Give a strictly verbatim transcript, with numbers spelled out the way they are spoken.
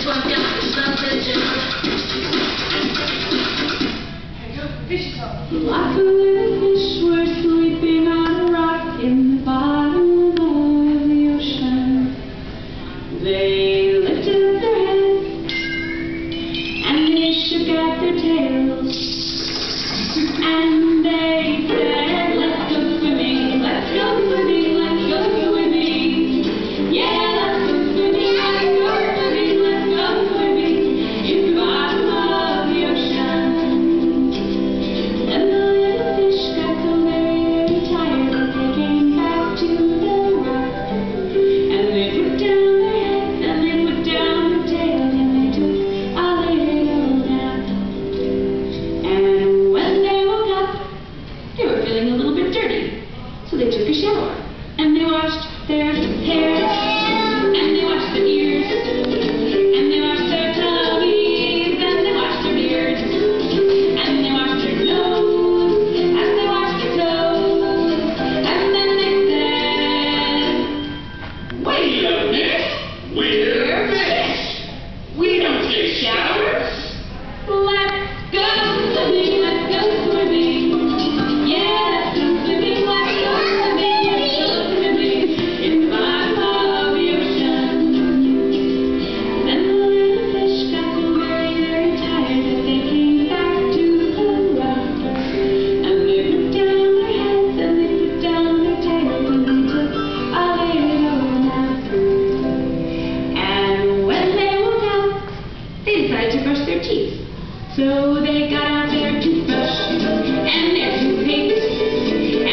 this one's got something to Lots of little fish were sleeping on a rock in the bottom of the ocean. They lifted their heads and they shook out their tails and they said, let's go swimming, let's go swimming, let's go swimming. Yeah, let's go swimming, let's go swimming, let's go swimming in the bottom of the ocean. And the little fish got so very, very tired that they came back to the rock. And they put down their heads and they put down their tails and they took a little nap. And when they woke up, they were feeling a little bit dirty. So they took a shower. And they washed their hair. And they washed their ears. And they washed their tummies. And they washed their beards. And they washed their nose. And they washed their toes. And then they said, wait a minute, we're fish. We don't take showers.